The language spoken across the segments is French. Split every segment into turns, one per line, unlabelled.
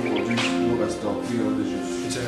Aujourd'hui, nous restons en prière de Jésus.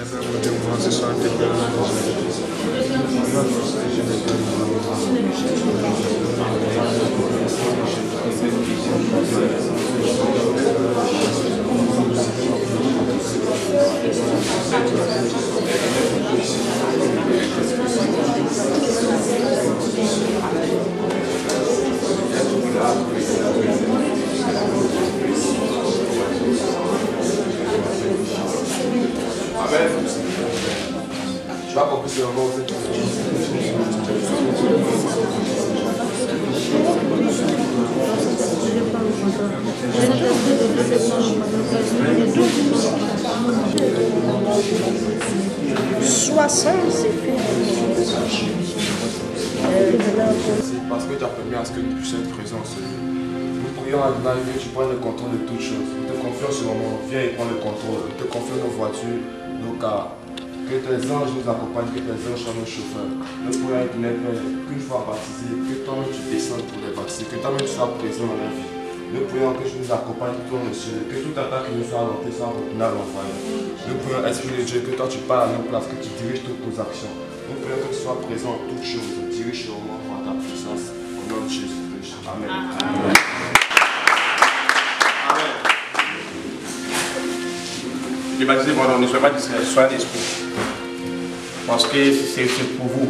Amen. Tu vas compris ce moment aussi. C'est parce que tu as permis à ce que nous puissions être présents. Nous prions à Dieu que tu prennes le contrôle de toutes choses. Nous te confions ce moment. Viens et prends le contrôle. Nous te confions nos voitures, nos cars. Que tes anges nous accompagnent, que tes anges soient nos chauffeurs. Nous prions à Dieu qu'une fois baptisé, que toi-même tu descendes pour les baptiser, que toi-même tu sois présent dans la vie. Nous prions que tu nous accompagnes tout le ciel, que toute attaque qui nous soit allantée soit retournée à l'envoyé. Nous prions, Esprit de Dieu, que toi tu parles à nos places, que tu diriges toutes nos actions. Nous prions que tu sois présent en toutes choses, dirige sur moi par ta puissance, au nom de Jésus-Christ. Amen. Amen. Amen.
Je vais baptiser mon nom, ne soyez pas distrait, soyez l'esprit. Parce que c'est pour vous.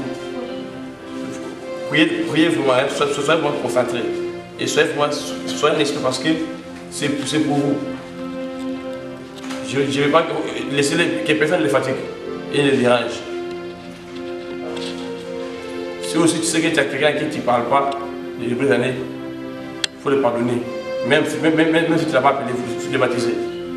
Priez vraiment, soyez vraiment concentrés. Et soyez un esprit parce que c'est pour vous. Je ne vais pas laisser que personne ne les fatigue et ne les dérange. Si aussi tu sais que tu as quelqu'un à qui tu ne parles pas depuis des années, il faut le pardonner. Même si tu ne l'as pas appelé, il faut le baptiser.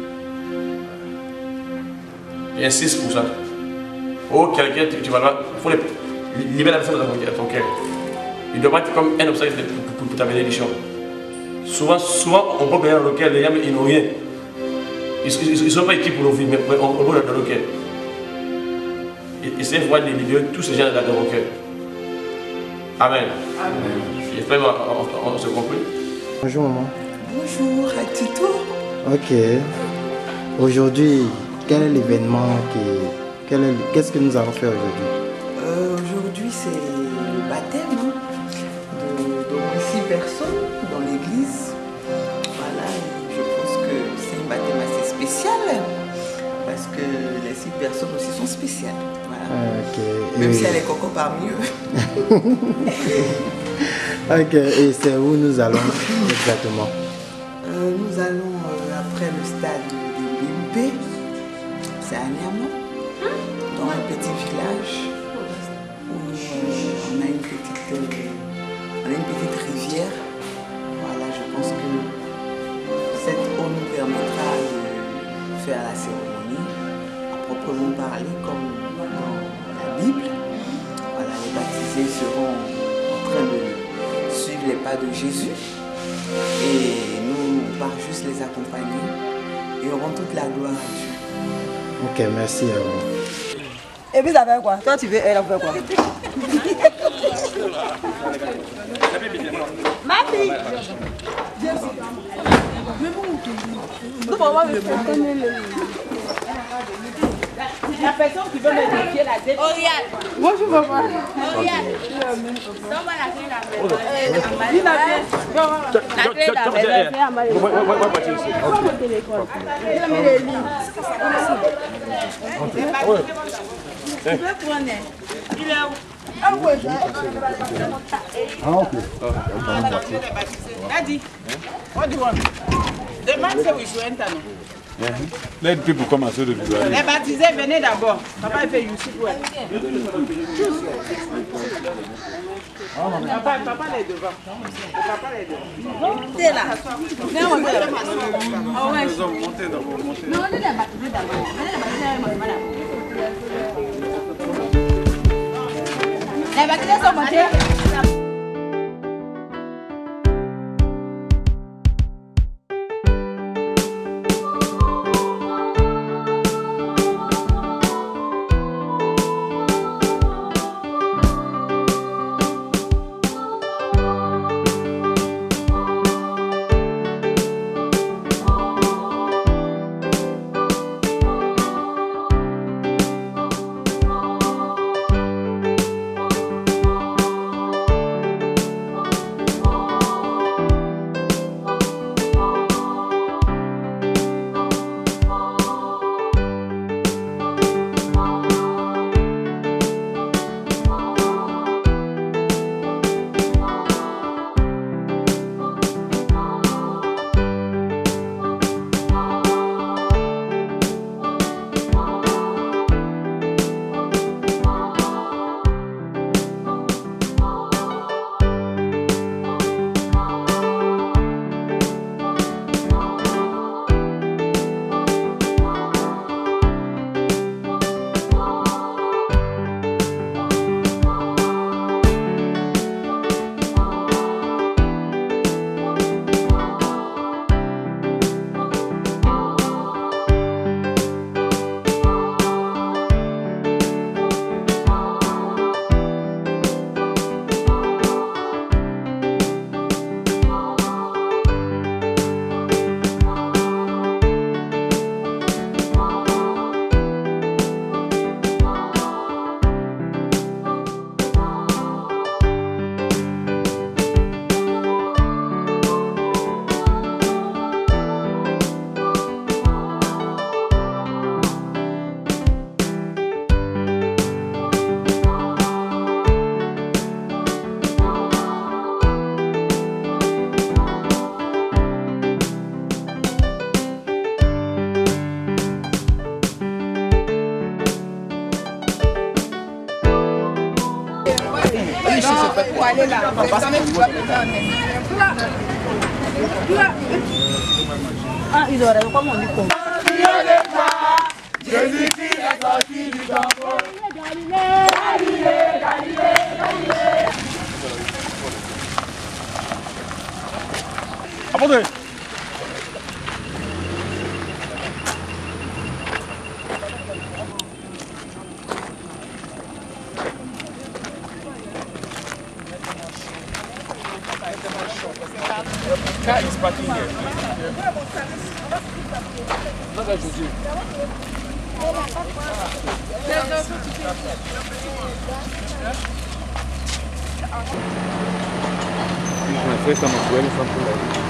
Et insiste pour ça. Oh, quelqu'un, tu vas là, il faut libérer la personne dans ton cœur. Il ne doit pas être comme un obstacle pour ta bénédiction. Souvent, on peut gagner dans le cœur, les gens ils n'ont rien. Ils ne sont pas équipés pour nos vies, mais on peut dans le cœur. Essayez de voir les libérer tous ces gens dans le cœur. Amen. J'espère qu'on se comprend.
Bonjour maman.
Bonjour à Tito.
Ok. Aujourd'hui, quel est l'événement qu'est-ce que nous allons faire aujourd'hui?
Aujourd'hui, c'est le baptême de 6 personnes dans l'église. Voilà, je pense que c'est un baptême assez spécial parce que les 6 personnes aussi sont spéciales. Voilà.
Okay.
Même si elle est coco parmi eux.
Ok, et c'est où nous allons exactement?
Nous allons après le stade de l'UMP. C'est à Niamey, dans un petit village où on a une petite rivière. Voilà, je pense que cette eau nous permettra de faire la cérémonie à proprement parler comme dans la Bible. Voilà, les baptisés seront en train de suivre les pas de Jésus et nous, on va juste les accompagner et auront toute la gloire à Dieu.
Ok, merci à vous.
Et puis ça fait quoi? Toi tu veux, elle a fait quoi? Ma fille!
La personne qui veut me défier la tête. Oriane.
Bonjour papa.
Oriane. Donne-moi la clé de la maison. La clé de la maison.
Prends mon téléphone. Il a mis les livres. Tu peux prendre?
Il est où?
Ah oui.
Ah ok.
Daddy, what do you want? The man said we should enter.
Let people come and say the glory.
Les baptisés, venez d'abord. Papa il fait YouTube. Ouais. Papa est devant. Papa est devant.
T'es là. Viens monter là. Ah ouais.
Montez d'abord, montez.
Non, on est les baptisés d'abord. Venez les baptisés, madame. Les baptisés sont montés.
aller là. Ah, il aurait comment on dit quoi?
Jésus-Christ est sorti du tombeau.
Apportez.
Car is parking here. Look at you.
My first time of wearing something like this.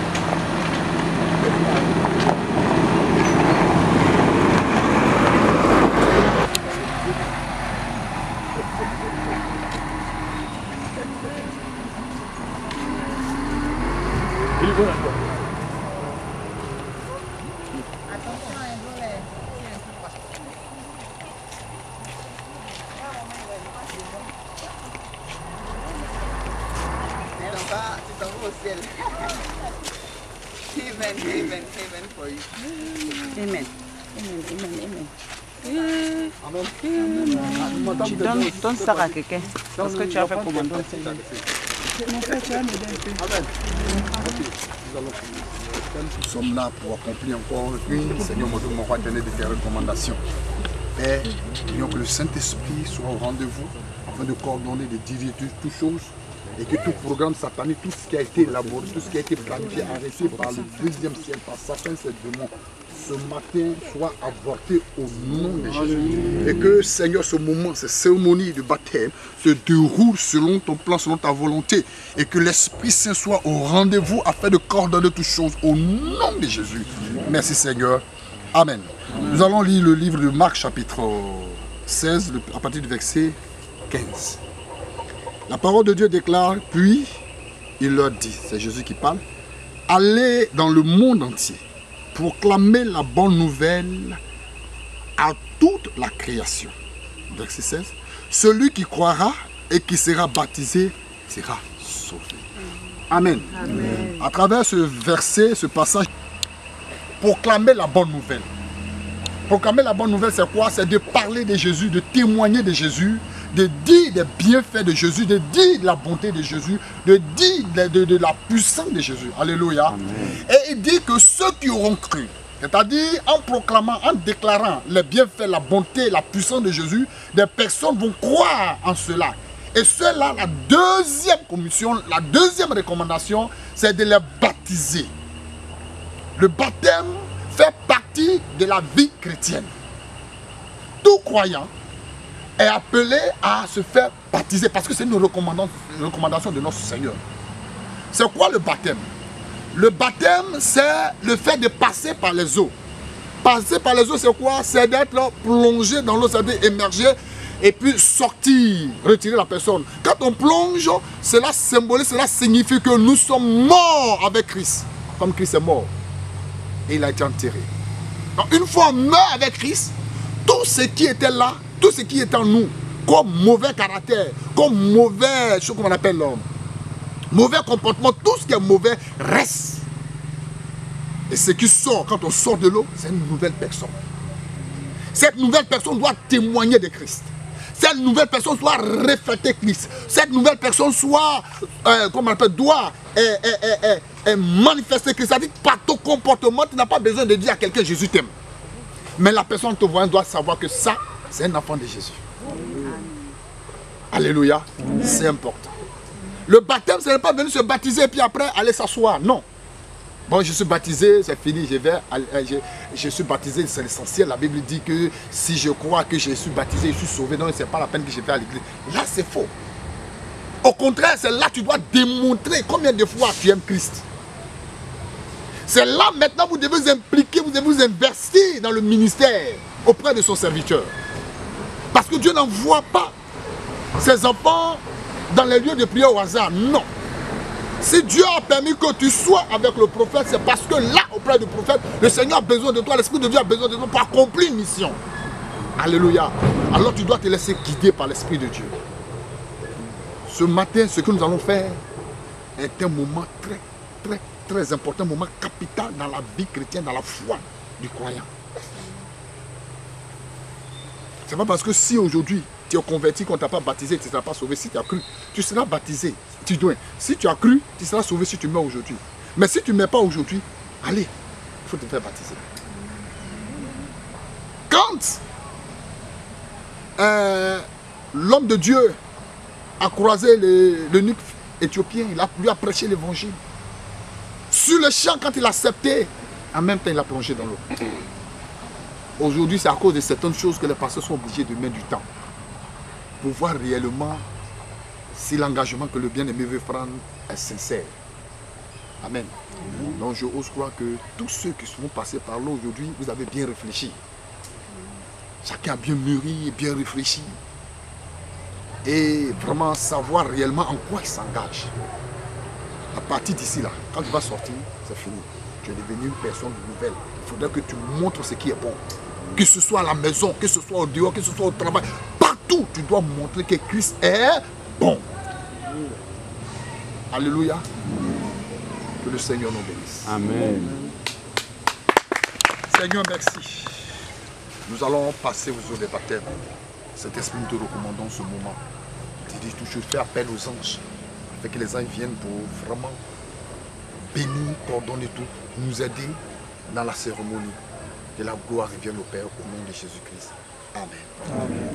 Amen for you.
Amen. Amen. Tu donnes ça à quelqu'un. Parce que tu as fait commandant.
Nous sommes là pour accomplir encore une, Seigneur mon Dieu, mon roi éternel, de tes recommandations. Père, prions que le Saint-Esprit soit au rendez-vous afin de coordonner, de diriger toutes choses et que tout programme satanique, tout ce qui a été élaboré, tout ce qui a été planifié, arrêté par le deuxième ciel, par Satan, ces démons, ce matin soit avorté au nom de Jésus. Et que, Seigneur, ce moment, cette cérémonie de baptême se déroule selon ton plan, selon ta volonté. Et que l'Esprit Saint soit au rendez-vous afin de coordonner toutes choses au nom de Jésus. Merci, Seigneur. Amen. Nous allons lire le livre de Marc, chapitre 16, à partir du verset 15. La parole de Dieu déclare, puis il leur dit, c'est Jésus qui parle, allez dans le monde entier, proclamer la bonne nouvelle à toute la création. Verset 16. Celui qui croira et qui sera baptisé sera sauvé. Amen. Amen. À travers ce verset, ce passage, proclamer la bonne nouvelle. Proclamer la bonne nouvelle, c'est quoi? C'est de parler de Jésus, de témoigner de Jésus, de dire des bienfaits de Jésus, de dire de la bonté de Jésus, de dire de la puissance de Jésus. Alléluia. Amen. Et il dit que ceux qui auront cru, c'est-à-dire en proclamant, en déclarant les bienfaits, la bonté, la puissance de Jésus, des personnes vont croire en cela. Et cela, la deuxième commission, la deuxième recommandation, c'est de les baptiser. Le baptême fait partie de la vie chrétienne. Tout croyant est appelé à se faire baptiser parce que c'est une recommandation de notre Seigneur. C'est quoi le baptême? Le baptême, c'est le fait de passer par les eaux. Passer par les eaux, c'est quoi? C'est d'être plongé dans l'eau, c'est-à-dire émerger et puis sortir, retirer la personne. Quand on plonge, cela symbolise, cela signifie que nous sommes morts avec Christ. Comme Christ est mort. Et il a été enterré. Donc une fois mort avec Christ, tout ce qui était là, tout ce qui est en nous, comme mauvais caractère, comme mauvais, ce qu'on appelle l'homme, mauvais comportement, tout ce qui est mauvais reste. Et ce qui sort, quand on sort de l'eau, c'est une nouvelle personne. Cette nouvelle personne doit témoigner de Christ. Cette nouvelle personne doit refléter Christ. Cette nouvelle personne soit, comment on appelle, doit manifester Christ. C'est-à-dire par ton comportement, tu n'as pas besoin de dire à quelqu'un Jésus t'aime. Mais la personne te voyant doit savoir que ça, c'est un enfant de Jésus. Alléluia. C'est important. Le baptême, ce n'est pas venir se baptiser et puis après aller s'asseoir. Non. Bon, je suis baptisé, c'est fini, je suis baptisé, c'est l'essentiel. La Bible dit que si je crois que je suis baptisé, je suis sauvé, donc ce n'est pas la peine que je vais à l'église. Là, c'est faux. Au contraire, c'est là que tu dois démontrer combien de fois tu aimes Christ. C'est là maintenant que vous devez vous impliquer, vous devez vous investir dans le ministère auprès de son serviteur. Parce que Dieu n'envoie pas ses enfants dans les lieux de prière au hasard. Non. Si Dieu a permis que tu sois avec le prophète, c'est parce que là, auprès du prophète, le Seigneur a besoin de toi, l'Esprit de Dieu a besoin de toi pour accomplir une mission. Alléluia. Alors tu dois te laisser guider par l'Esprit de Dieu. Ce matin, ce que nous allons faire est un moment très important, un moment capital dans la vie chrétienne, dans la foi du croyant. C'est pas parce que si aujourd'hui tu es converti qu'on ne t'a pas baptisé, tu ne seras pas sauvé. Si tu as cru, tu seras baptisé. Si tu as cru, tu seras sauvé si tu meurs aujourd'hui. Mais si tu ne meurs pas aujourd'hui, allez, il faut te faire baptiser. Quand l'homme de Dieu a croisé l'eunuque éthiopien, il lui a prêché l'évangile. Sur le champ, quand il a accepté, en même temps il a plongé dans l'eau. Aujourd'hui, c'est à cause de certaines choses que les pasteurs sont obligés de mettre du temps pour voir réellement si l'engagement que le bien-aimé veut prendre est sincère. Amen. Donc je ose croire que tous ceux qui sont passés par là aujourd'hui, vous avez bien réfléchi. Chacun a bien mûri et bien réfléchi. Et vraiment savoir réellement en quoi il s'engage. À partir d'ici là, quand tu vas sortir, c'est fini. Tu es devenu une personne nouvelle. Il faudrait que tu montres ce qui est bon. Que ce soit à la maison, que ce soit au dehors, que ce soit au travail. Partout, tu dois montrer que Christ est bon. Alléluia. Que le Seigneur nous bénisse.
Amen.
Seigneur, merci. Nous allons passer aux eaux des baptêmes. Cet esprit, nous te recommandons ce moment. Tu dis toujours, fais appel aux anges. Afin que les anges viennent pour vraiment bénir, pardonner tout, nous aider dans la cérémonie. Que la gloire revienne au Père au nom de Jésus-Christ. Amen. Amen.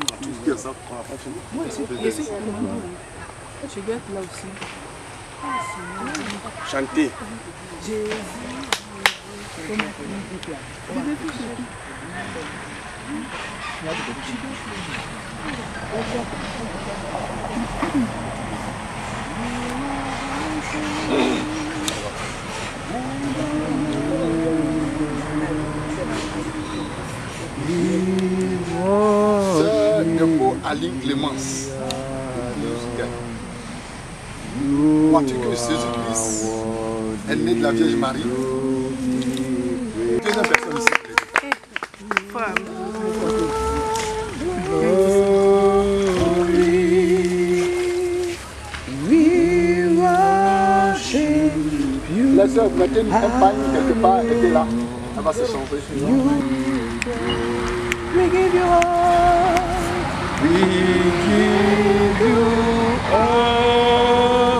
Je vais être là aussi.
Chanter.
Sœur Nebo Aline Clémence. Crois-tu que Jésus-Christ est né de la Vierge Marie? Deuxième personne ici. La sœur, vous mettez une campagne quelque part, elle était là. Elle va se changer.
We give you all.
We give you all.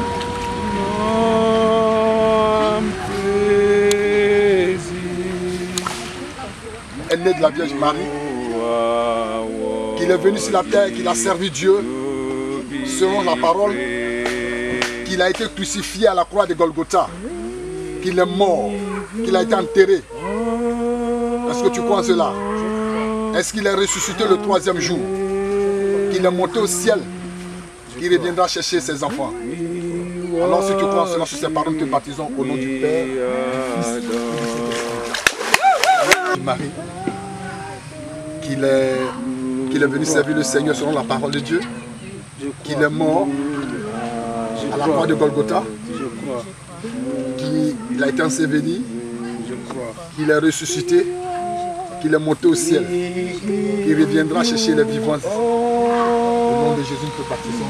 Elle est née de la Vierge Marie, qu'il est venu sur la terre, qu'il a servi Dieu, selon la parole, qu'il a été crucifié à la croix de Golgotha, qu'il est mort, qu'il a été enterré. Est-ce que tu crois en cela? Est-ce qu'il est ressuscité le troisième jour? Qu'il est monté au ciel? Qu'il reviendra chercher ses enfants? Alors si tu crois en cela, sur ces paroles, nous te baptisons au nom du Père, du Fils et du Saint-Esprit. Marie, qu'il est venu servir le Seigneur selon la parole de Dieu, qu'il est mort à la croix de Golgotha, qu'il a été enseveli, qu'il est ressuscité, qu'il est monté au ciel, qu'il reviendra chercher les vivants. Au nom de Jésus, nous te baptisons.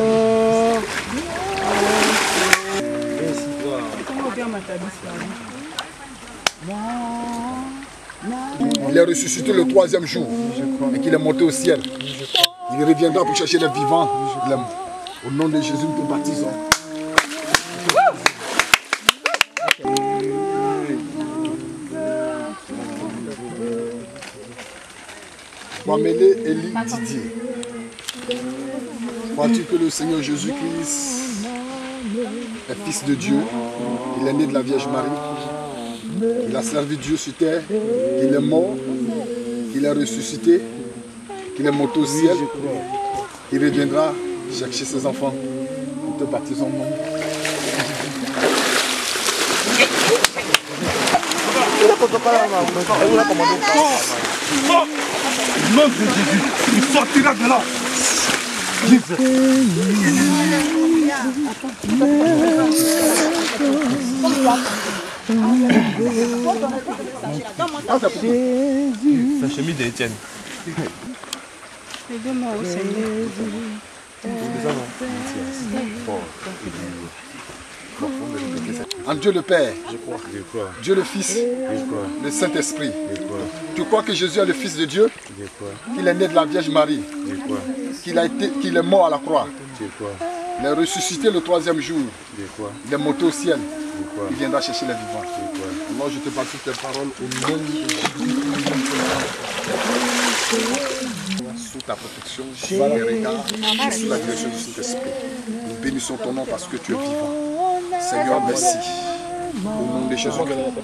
Il est ressuscité le troisième jour et qu'il est monté au ciel. Il reviendra pour chercher les vivants. Au nom de Jésus, nous te baptisons. Wamele Eli Didier. Crois-tu que le Seigneur Jésus-Christ est fils de Dieu? Il est né de la Vierge Marie. Il a servi Dieu sur terre. Il est mort. Il est ressuscité. Il est monté au ciel. Il reviendra chercher ses enfants. Nous te baptisons au nom.
Nom de Jésus, il sortira de là.
La chemise d'Étienne.
Aide-moi au Seigneur.
En Dieu le Père,
Je crois.
Dieu le Fils, le Saint-Esprit. Tu crois que Jésus est le Fils de Dieu? Qu'il est né de la Vierge Marie? Qu'il est mort à la croix? Il est ressuscité le 3e jour? Il est monté au ciel? Il viendra chercher les vivants. Alors je te bâtis tes paroles au nom de Jésus. Sous ta protection, sous tes regards et sous la direction du Saint-Esprit. Nous bénissons ton nom parce que tu es vivant. Seigneur, merci. Au nom de Jésus.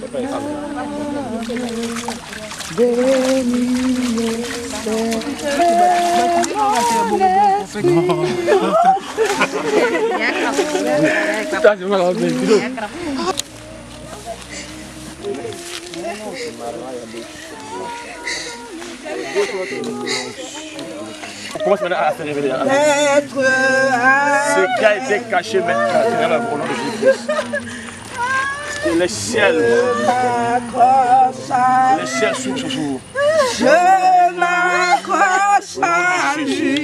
On commence maintenant à se révéler. Ce qui a été caché maintenant, c'est la volonté de Jésus. Et les ciels s'ouvrent sur vous.
Je m'accroche à lui.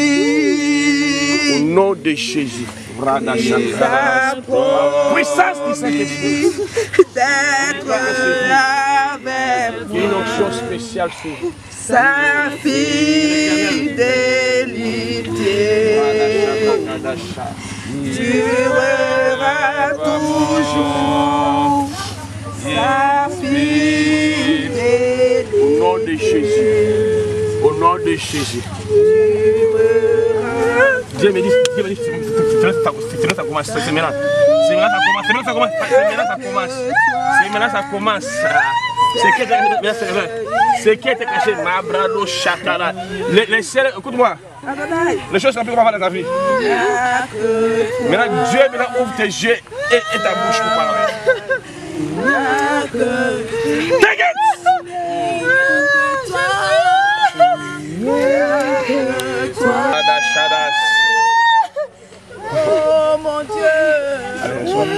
Au nom de Jésus. Puissance du Saint-Esprit.
D'être avec
une onction spéciale sur vous.
sa fidélité. Dureras toujours sa fidélité.
Au nom de Jésus. Au nom de Jésus. Dieu me dit, c'est là ça commence. C'est maintenant. C'est maintenant ça commence. C'est maintenant ça commence. C'est maintenant ça commence. Ce qui était caché, Mabrado Chakara. Les ciels, écoute-moi. Les choses sont plus grandes dans ta vie. Maintenant, Dieu ouvre tes yeux et ta bouche pour parler. Take it!
Oh mon Dieu.
Allez, reçois.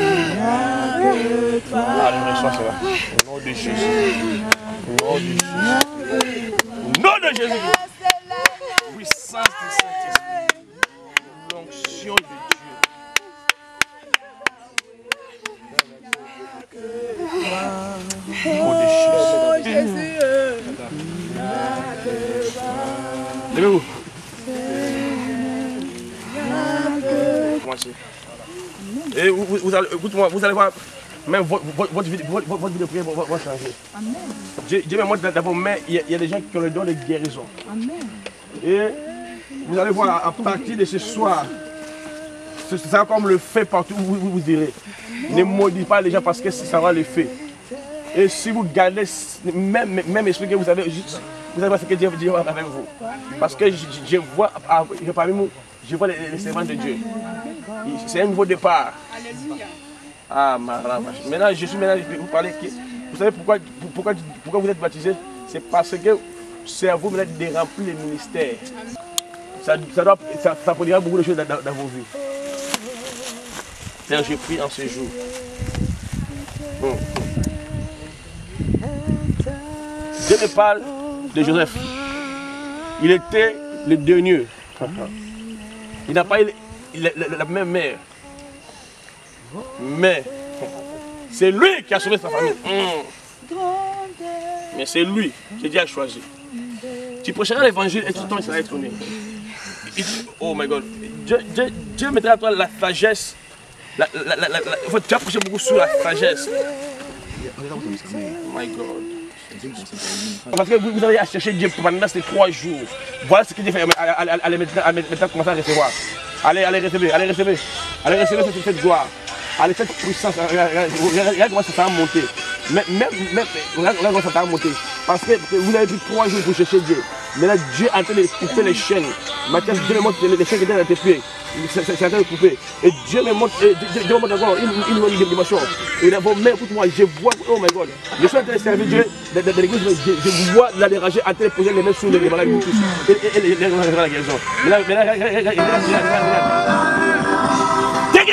Allez, reçois cela. Au nom de Jésus. Au nom de Jésus. Au nom de Jésus. Puissance du Saint-Esprit. L'onction de Dieu. Au nom de Jésus. Levez-vous. Et vous allez, écoute-moi, vous allez voir, même votre vie de prière va changer. Dieu me montre dans vos mains, il y a des gens qui ont le don de guérison. Et vous allez voir, à partir de ce soir, c'est ça comme le fait partout où vous irez. Ne maudissez pas les gens parce que ça va le faire. Et si vous gardez même esprit que vous avez, vous allez voir ce que Dieu va avec vous. Parce que je vois parmi vous, je vois les servants de Dieu. C'est un nouveau départ. Ah, ma ravache. Maintenant, je suis maintenant, vous parler. Vous savez pourquoi vous êtes baptisé? C'est parce que c'est à vous maintenant de remplir le ministère. Ça produira beaucoup de choses dans vos vies. Père, je prie en ce jour. Dieu me parle de Joseph. Il était le dernier. Il n'a pas eu la même mère. Mais c'est lui qui a sauvé sa famille. Mais c'est lui que Dieu a choisi. Tu prêcheras l'évangile et tout le temps il sera étonné. Oh my God. Dieu mettra à toi la sagesse. Tu as prêché beaucoup sur la sagesse. Oh my God. Parce que vous allez chercher Dieu pendant ces 3 jours. Voilà ce que Dieu fait. Allez maintenant commencer à recevoir. Allez recevoir cette gloire. Allez, cette puissance. Regarde comment ça va monter. Regarde comment ça va monter. Parce que vous avez pris 3 jours pour chercher Dieu. Maintenant, Dieu est en train de couper les chaînes. Maintenant, Dieu me montre les chaînes qui étaient dans tes pieds. C'est en train de couper. Et Dieu me montre encore une dimension. Et dans vos mains, écoute-moi, je vois, oh my God. Je suis en train de servir Dieu dans l'église, je vois la déranger en train de poser les mains sur les malades et les la guérison. Mais là, take it!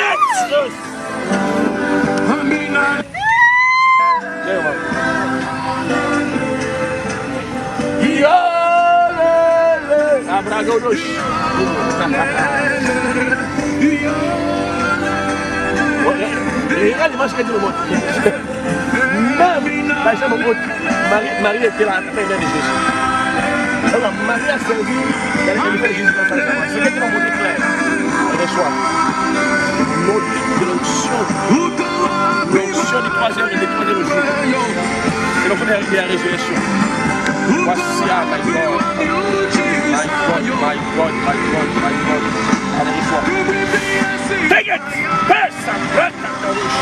Regarde l'image que tu le montres. Même, par exemple, Marie était la mère de Jésus. Alors, Marie a servi dans les ministères de Jésus. C'est qu'elle va montrer clair. Elle reçoit l'onction du troisième jour. C'est l'onction de la résurrection. Voici, my God. My God, my God, my God, my God. Allez, reçois. Take it! Pesa, preta, tarush.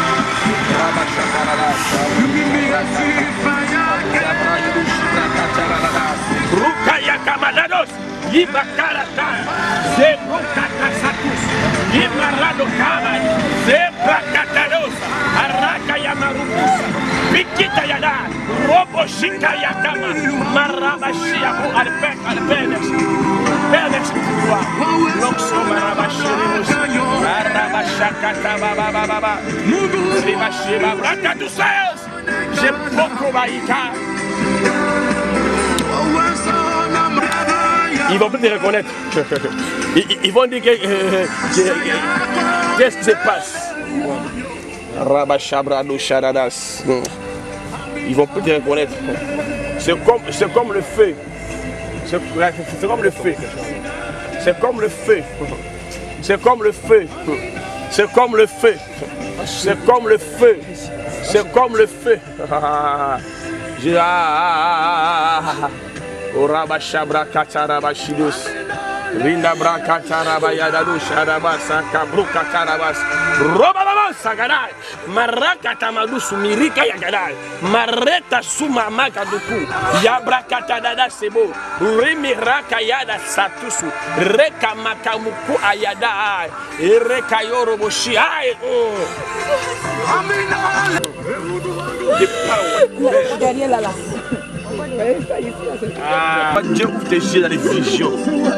Rukaya kamadados, yibakarata, zebrukata satus, yimarado kamay, zebrakatados, arakaya marubusa, pikita yada, robo shika yakama, marabashia bu alpenex, penex victoire, l'onction marabashirimus, marabashakata baba, ribashiba brakatusayos, j'ai beaucoup baïka. Ils vont plus te reconnaître. Ils vont dire qu'est-ce qui se passe. Ils vont plus te reconnaître. C'est comme le feu. C'est comme le feu. C'est comme le feu. C'est comme le feu. C'est comme le feu. C'est comme le feu. C'est comme le feu. Oraba shabra kataraba shidus. Rinda bra kataraba yadadus arabasa kabru katarabas. Roba mama sagadai. Maraka tamadusu mirika yagadai. Mareta suma makaduku. Yabra katadada sebo. Rimi raka yada satusu. Reka makamuku ayada. Reka yoroboshi ai.
Derrière là.
Ah, Dieu ouvre tes yeux dans les visions.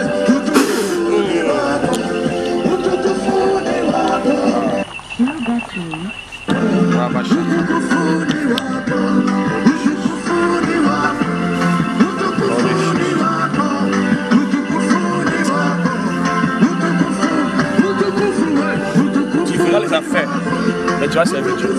Tu feras les affaires, mais tu vas servir Dieu.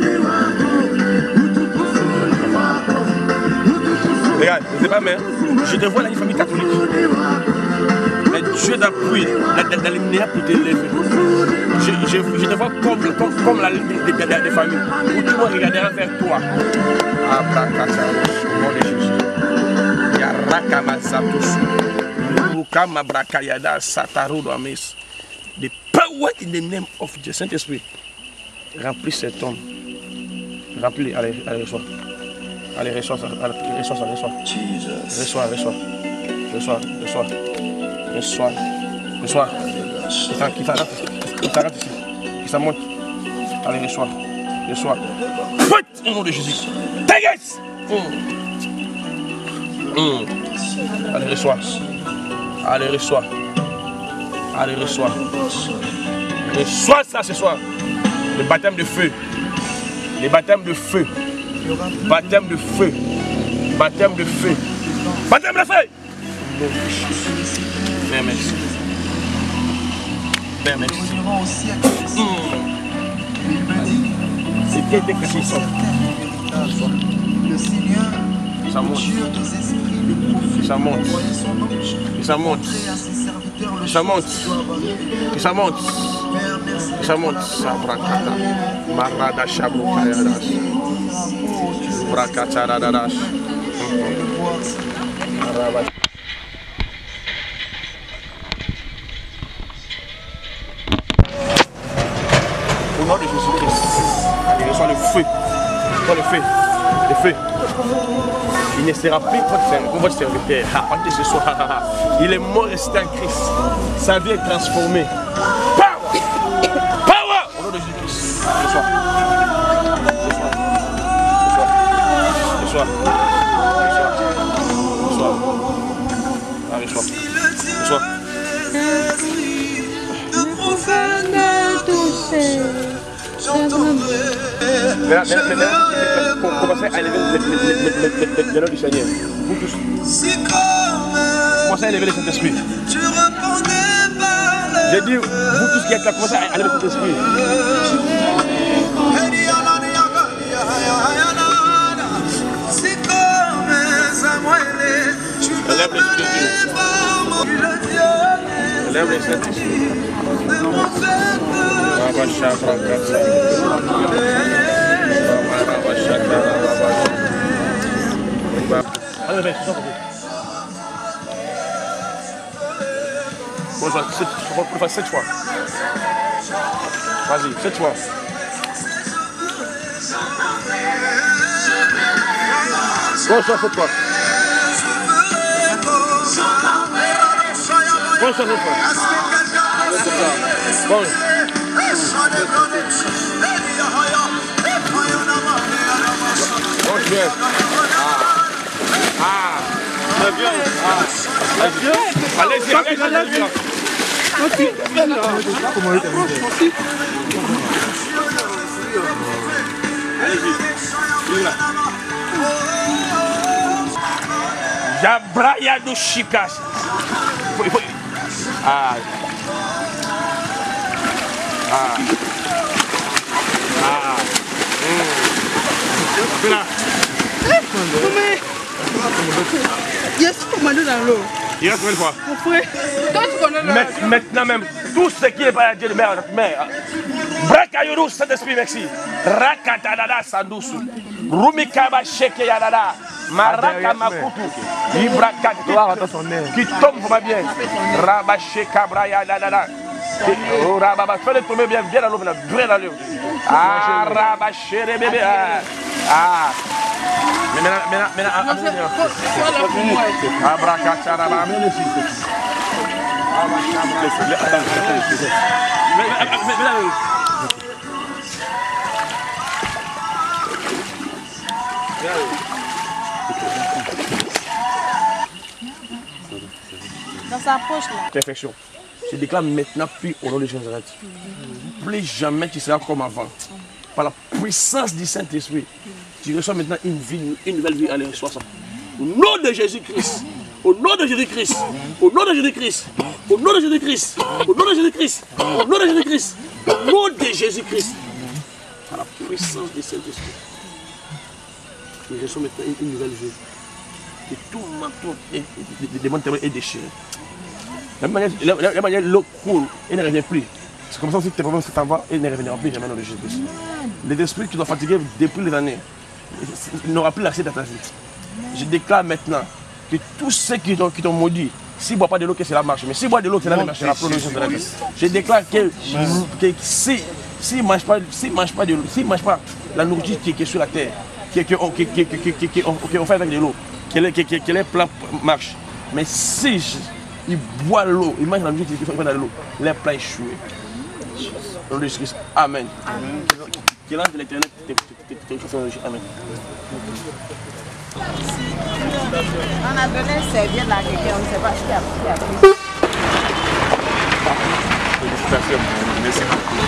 Regarde, je ne sais pas, mais je te vois dans une famille catholique. Mais Dieu t'appuie dans les lumières pour t'élever. Je te vois comme la ligne des familles. Où tout le monde regardera vers toi. Abracasa, au nom de Jésus. Yarakama Satus. Murukama Brakayada Sataru Amis. The power in the name of the Saint-Esprit. Remplis cet homme. Remplis, allez, reçois. Allez, reçois ça, reçois. Qui s'arrête ici. Qui ça monte. Allez, reçois. Au nom de Jésus. Take Allez, reçois. Reçois ça ce soir. Le baptême de feu. Baptême de feu. Père, merci. C'est qui était caché ça?
Le Seigneur,
ça monte.
Dieu des esprits, le prophète,
ça monte.
envoyait son ange.
Ça monte.
À ses serviteurs le
Ça monte. Ça monte.
Père, merci.
Ça monte. Sabrakata. Marada Shabrukayadas. Brakataradas. Au nom de Jésus-Christ, il reçoit le feu. Le feu. Il ne sera plus votre serviteur. À partir de ce soir, il est mort et c'est en Christ. Sa vie est transformée. Power! Au nom de Jésus-Christ. Reçois. Pour commencer à élever le nom du Seigneur. Vous tous. commencé à élever le Saint-Esprit. J'ai dit, vous tous qui êtes là, commencez à élever le Saint-Esprit. Élève l'Esprit de Dieu. Élève le Saint-Esprit. Allez, on va faire 7 fois. Vas-y, 7 fois. Bonsoir, 7 fois. Bonsoir, 7 fois. Bon. Bien. C'est bien. Allez-y, allez-y. Jabraya do Chikas.
Yes, commandé dans l'eau.
Il reste combien de fois?
Mon frère, toi tu connais le...
Maintenant même, tout ce qui est pas Dieu de mère, Brakayoru, Saint-Esprit, merci. Rakatadada Sandusu. Rumikaba Sheke Yadada. Maraka Makutu. Ibrakat, qui tombe pour ma bien. Rabasheka Braya Dada. Oh, Rababa, fais-le tomber bien dans l'eau, bien dans l'eau. Ah, Rabachere bébé. Ah. Maintenant, Abracacharaba.
Dans sa poche là.
Perfection. Je déclare maintenant, puis au nom de Jésus de Nazareth. Plus jamais tu seras comme avant. Par la puissance du Saint-Esprit, tu reçois maintenant une nouvelle vie. Allez, reçois ça. Au nom de Jésus-Christ. Au nom de Jésus-Christ. Au nom de Jésus-Christ. Au nom de Jésus-Christ. Au nom de Jésus-Christ. Au nom de Jésus-Christ. Au nom de Jésus-Christ. Par la puissance du Saint-Esprit. Tu reçois maintenant une nouvelle vie. Et tout manteau des démons est déchiré. La manière l'eau coule et ne revient plus. C'est comme ça que tes problèmes s'en vont et ne reviendront plus jamais dans le Jésus-Christ. Les esprits qui doivent fatiguer depuis les années n'aura plus l'accès à ta vie. Je déclare maintenant que tous ceux qui t'ont maudit, s'ils ne boivent pas de l'eau, que cela marche. Mais s'ils boivent de l'eau, cela ne marchera pas. Je déclare que s'ils ne mangent pas de l'eau, s'ils ne mangent pas la nourriture qui est sur la terre, qu'on fait avec de l'eau, que les plans marchent. Mais si ils boivent l'eau, ils mangent la nourriture qui fait dans l'eau, les plans échouent. Au nom de Jésus-Christ. Amen. Que l'ange de l'éternel te Amen.
On a donné un serviette à quelqu'un, on ne sait pas ce qu'il a pris.
Merci beaucoup.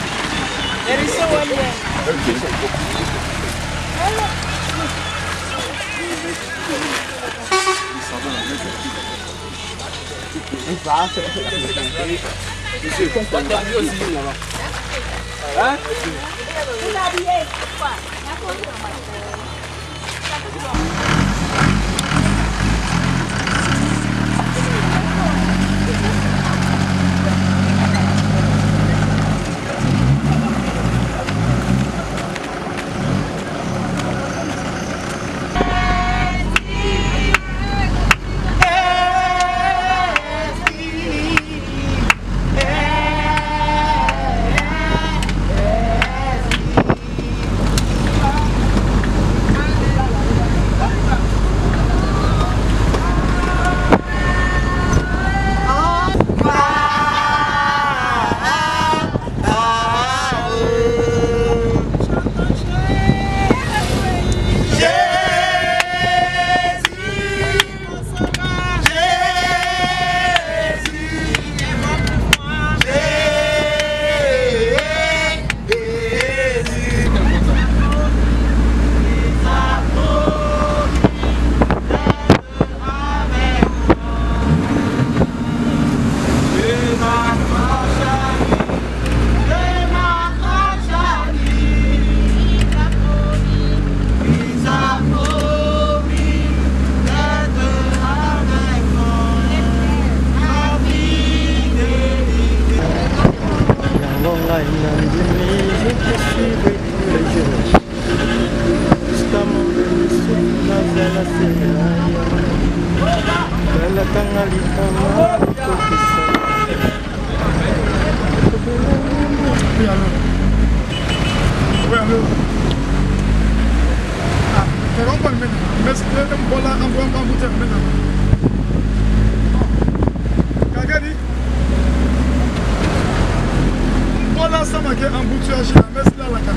Oui, allô. Oui, allô. Ah, c'est comme pas le maintenant. Mais c'est un bon là, un bon bouteille maintenant. Kagadi. Voilà, ça m'a fait un bouteille à mais c'est là la carte.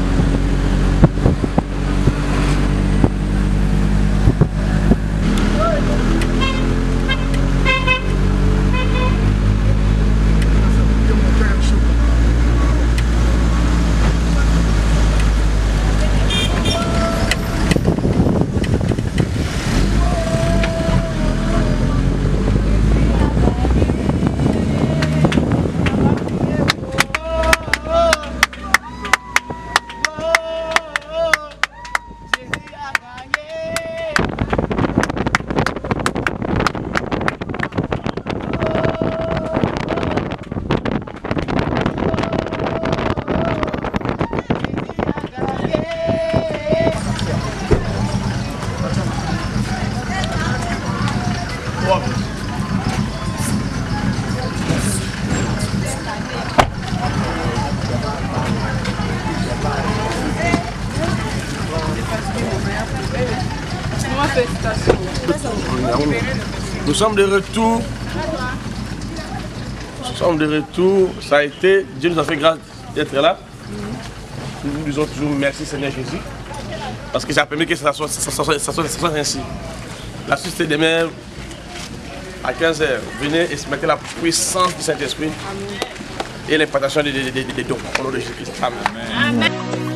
Nous sommes de retour. Nous sommes de retour. Ça a été, Dieu nous a fait grâce d'être là. Nous disons toujours merci Seigneur Jésus. Parce que ça a permis que ça soit ainsi. La suite c'est demain à 15h. Venez et se mettez la puissance du Saint-Esprit et l'impartation des dons. Au nom de Jésus-Christ. Amen.